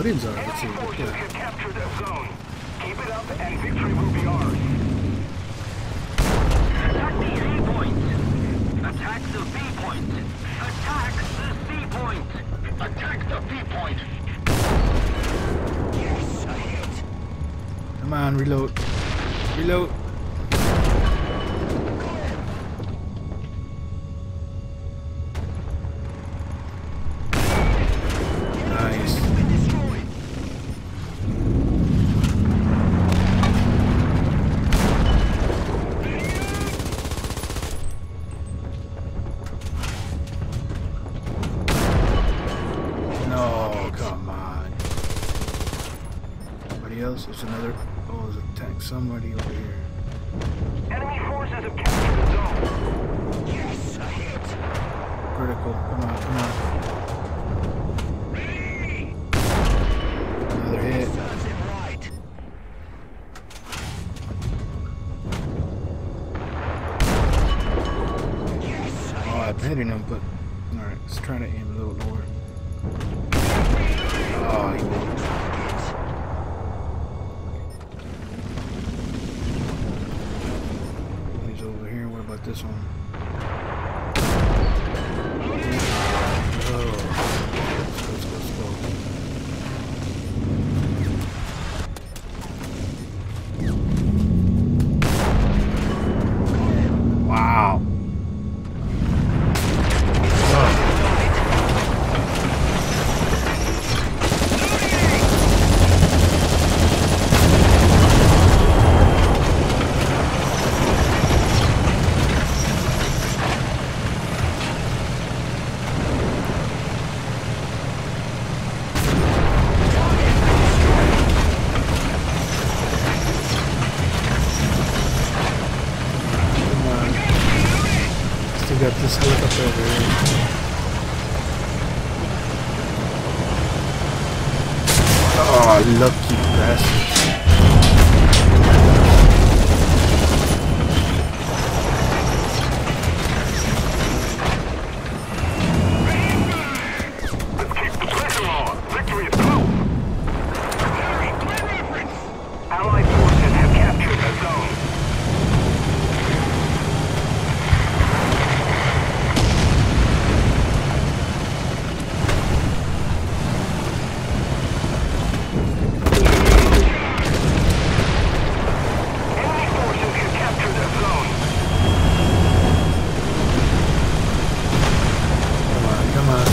buttons are. Let's see. Enemy What forces the... have captured the zone. Keep it up and victory will be ours. Attack the A point. Attack the B point. Attack the C point. Attack the B point. Yes, I hit. Come on, reload. Reload. Nice. No, come on. Anybody else? There's another. Oh, there's a tank. Somebody over here. Enemy forces have captured the zone. Yes, I hit. Critical. Come on, come on. Another hit. Serves him right. Yes, I Oh, I'm hitting him, but alright, let's try to aim a little lower. Oh, he won't. He's over here. What about this one? Oh, let's go. Wow. Got this helicopter over here. Oh, lucky bastard. Let's keep the pressure on. Victory is close. Allied forces have captured the zone. Enemy forces have captured the zone. Come on, come on.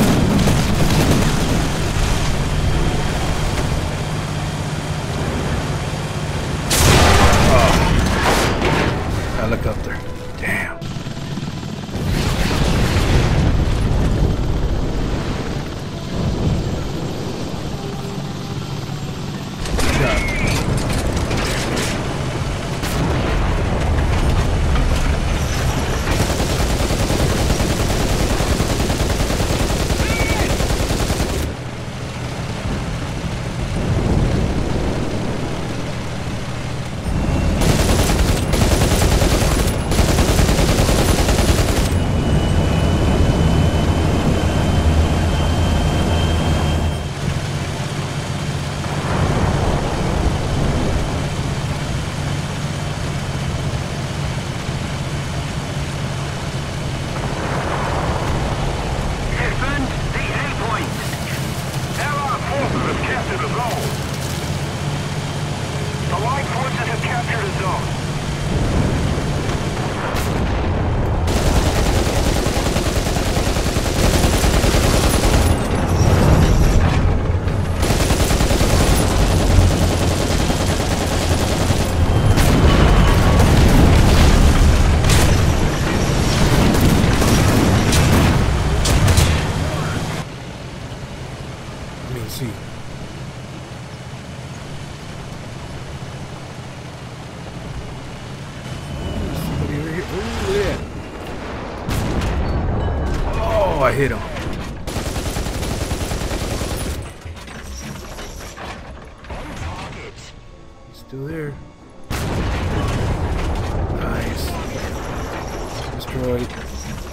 Oh. Helicopter. Damn. Shot. Defend the A point. Allied forces have captured the zone. Allied forces have captured a zone. Let me see. Somebody over here. Oh, yeah. Oh, I hit him. On target. He's still there. Nice. Destroyed.